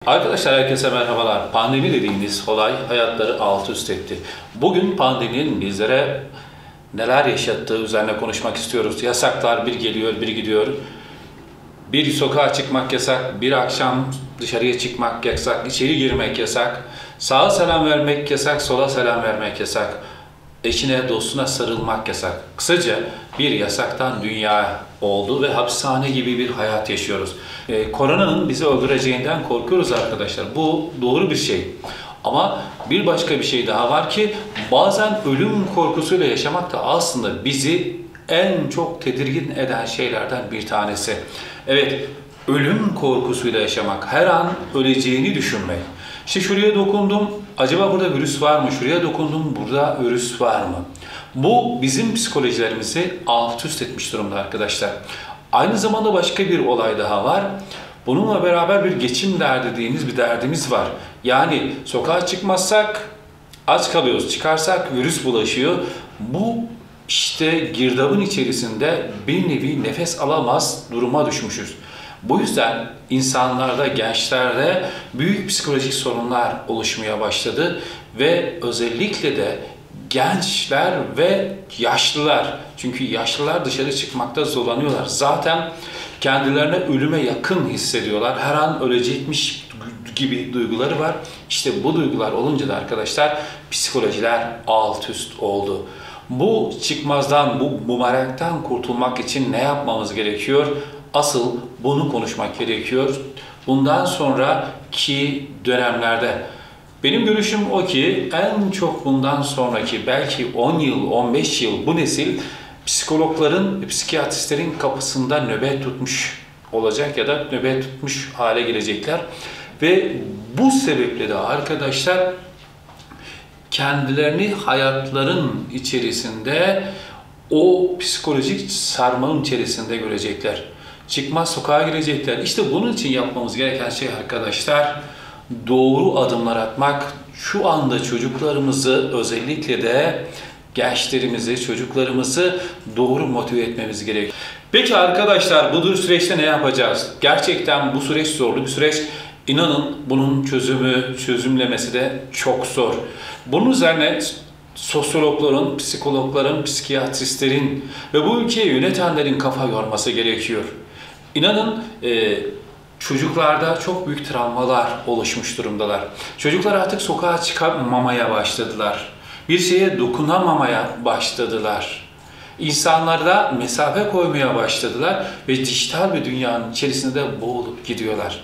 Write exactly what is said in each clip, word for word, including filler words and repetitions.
Arkadaşlar herkese merhabalar. Pandemi dediğimiz olay hayatları alt üst etti. Bugün pandeminin bizlere neler yaşattığı üzerine konuşmak istiyoruz. Yasaklar bir geliyor, bir gidiyor. Bir sokağa çıkmak yasak, bir akşam dışarıya çıkmak yasak, içeri girmek yasak. Sağa selam vermek yasak, sola selam vermek yasak. Eşine, dostuna sarılmak yasak. Kısaca bir yasaktan dünya oldu ve hapishane gibi bir hayat yaşıyoruz. Ee, koronanın bizi öldüreceğinden korkuyoruz arkadaşlar. Bu doğru bir şey. Ama bir başka bir şey daha var ki bazen ölüm korkusuyla yaşamak da aslında bizi en çok tedirgin eden şeylerden bir tanesi. Evet, ölüm korkusuyla yaşamak, her an öleceğini düşünmek. İşte şuraya dokundum, acaba burada virüs var mı? Şuraya dokundum, burada virüs var mı? Bu bizim psikolojilerimizi alt üst etmiş durumda arkadaşlar. Aynı zamanda başka bir olay daha var. Bununla beraber bir geçim derdi dediğimiz bir derdimiz var. Yani sokağa çıkmazsak aç kalıyoruz, çıkarsak virüs bulaşıyor. Bu işte girdabın içerisinde bir nevi nefes alamaz duruma düşmüşüz. Bu yüzden insanlarda, gençlerde büyük psikolojik sorunlar oluşmaya başladı ve özellikle de gençler ve yaşlılar, çünkü yaşlılar dışarı çıkmakta zorlanıyorlar. Zaten kendilerine ölüme yakın hissediyorlar. Her an ölecekmiş gibi duyguları var. İşte bu duygular olunca da arkadaşlar psikolojiler alt üst oldu. Bu çıkmazdan, bu bumerangdan kurtulmak için ne yapmamız gerekiyor? Asıl bunu konuşmak gerekiyor. Bundan sonraki dönemlerde benim görüşüm o ki en çok bundan sonraki belki on yıl, on beş yıl bu nesil psikologların, psikiyatristlerin kapısında nöbet tutmuş olacak ya da nöbet tutmuş hale gelecekler. Ve bu sebeple de arkadaşlar kendilerini hayatların içerisinde o psikolojik sarmalın içerisinde görecekler. Çıkmaz sokağa girecekler. İşte bunun için yapmamız gereken şey arkadaşlar doğru adımlar atmak. Şu anda çocuklarımızı özellikle de gençlerimizi, çocuklarımızı doğru motive etmemiz gerekiyor. Peki arkadaşlar bu süreçte ne yapacağız? Gerçekten bu süreç zorlu bir süreç. İnanın bunun çözümü, çözümlemesi de çok zor. Bunun üzerine sosyologların, psikologların, psikiyatristlerin ve bu ülkeyi yönetenlerin kafa yorması gerekiyor. İnanın e, çocuklarda çok büyük travmalar oluşmuş durumdalar. Çocuklar artık sokağa çıkamamaya başladılar. Bir şeye dokunamamaya başladılar. İnsanlarda mesafe koymaya başladılar ve dijital bir dünyanın içerisinde boğulup gidiyorlar.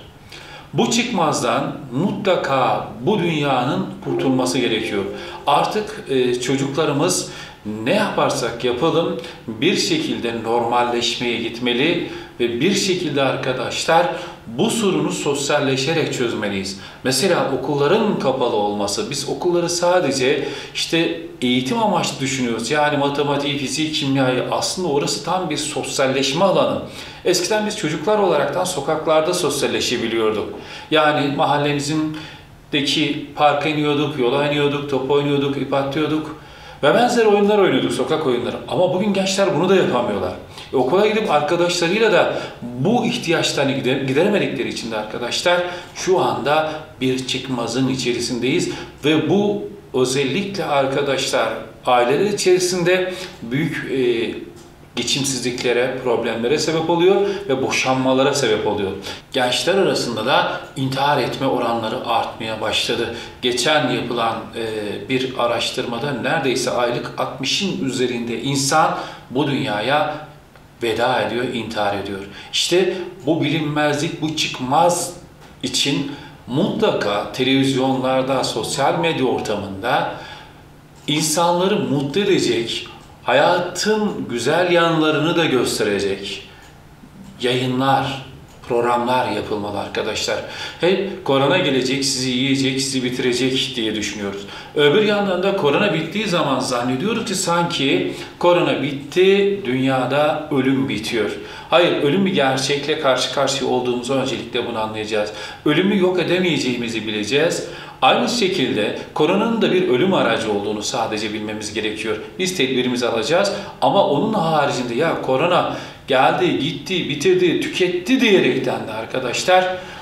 Bu çıkmazdan mutlaka bu dünyanın kurtulması gerekiyor. Artık e, çocuklarımız ne yaparsak yapalım bir şekilde normalleşmeye gitmeli ve bir şekilde arkadaşlar bu sorunu sosyalleşerek çözmeliyiz. Mesela okulların kapalı olması, biz okulları sadece işte eğitim amaçlı düşünüyoruz. Yani matematiği, fiziği, kimyayı, aslında orası tam bir sosyalleşme alanı. Eskiden biz çocuklar olaraktan sokaklarda sosyalleşebiliyorduk. Yani mahallemizdeki parka iniyorduk, yola iniyorduk, top oynuyorduk, ip atlıyorduk ve benzer oyunlar oynuyorduk, sokak oyunları. Ama bugün gençler bunu da yapamıyorlar. E, okula gidip arkadaşlarıyla da bu ihtiyaçlarını gideremedikleri için de arkadaşlar şu anda bir çıkmazın içerisindeyiz ve bu özellikle arkadaşlar aileler içerisinde büyük e, geçimsizliklere, problemlere sebep oluyor ve boşanmalara sebep oluyor. Gençler arasında da intihar etme oranları artmaya başladı. Geçen yapılan e, bir araştırmada neredeyse aylık altmışın üzerinde insan bu dünyaya veda ediyor, intihar ediyor. İşte bu bilinmezlik, bu çıkmaz için mutlaka televizyonlarda, sosyal medya ortamında insanları mutlu edecek, hayatın güzel yanlarını da gösterecek yayınlar, programlar yapılmalı arkadaşlar. Hep korona gelecek, sizi yiyecek, sizi bitirecek diye düşünüyoruz. Öbür yandan da korona bittiği zaman zannediyoruz ki sanki korona bitti, dünyada ölüm bitiyor. Hayır, ölüm bir gerçekle karşı karşıya olduğumuzu öncelikle bunu anlayacağız. Ölümü yok edemeyeceğimizi bileceğiz. Aynı şekilde koronanın da bir ölüm aracı olduğunu sadece bilmemiz gerekiyor. Biz tedbirimizi alacağız ama onun haricinde ya korona geldi, gitti, bitirdi, tüketti diyerekten de arkadaşlar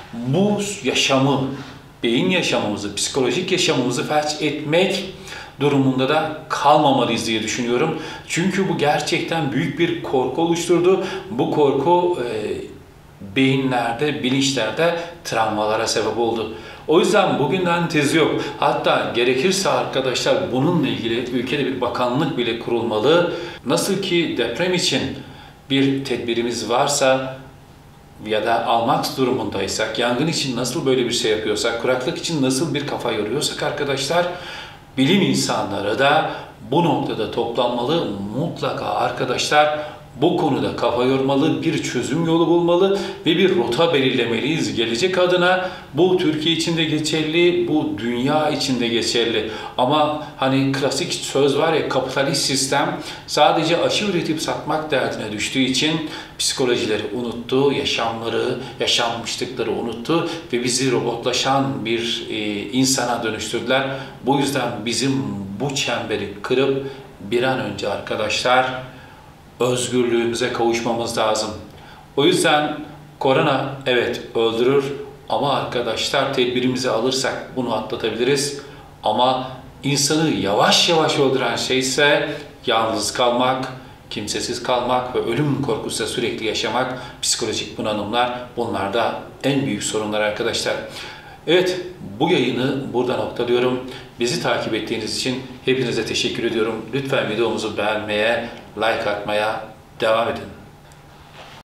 bu yaşamı, beyin yaşamımızı, psikolojik yaşamımızı felç etmek durumunda da kalmamalıyız diye düşünüyorum. Çünkü bu gerçekten büyük bir korku oluşturdu. Bu korku e, beyinlerde, bilinçlerde travmalara sebep oldu. O yüzden bugünden tezi yok. Hatta gerekirse arkadaşlar bununla ilgili ülkede bir bakanlık bile kurulmalı. Nasıl ki deprem için bir tedbirimiz varsa ya da almak durumundaysak, yangın için nasıl böyle bir şey yapıyorsak, kuraklık için nasıl bir kafa yoruyorsak arkadaşlar, bilim insanları da bu noktada toplanmalı. Mutlaka arkadaşlar bu konuda kafa yormalı, bir çözüm yolu bulmalı ve bir rota belirlemeliyiz. Gelecek adına bu Türkiye için de geçerli, bu dünya için de geçerli. Ama hani klasik söz var ya, kapitalist sistem sadece aşı üretip satmak derdine düştüğü için psikolojileri unuttu, yaşamları, yaşanmışlıkları unuttu ve bizi robotlaşan bir e, insana dönüştürdüler. Bu yüzden bizim bu çemberi kırıp bir an önce arkadaşlar özgürlüğümüze kavuşmamız lazım. O yüzden korona evet öldürür ama arkadaşlar tedbirimizi alırsak bunu atlatabiliriz. Ama insanı yavaş yavaş öldüren şey ise yalnız kalmak, kimsesiz kalmak ve ölüm korkusuyla sürekli yaşamak, psikolojik bunalımlar, bunlar da en büyük sorunlar arkadaşlar. Evet, bu yayını burada noktalıyorum. Bizi takip ettiğiniz için hepinize teşekkür ediyorum. Lütfen videomuzu beğenmeye, like atmaya devam edin.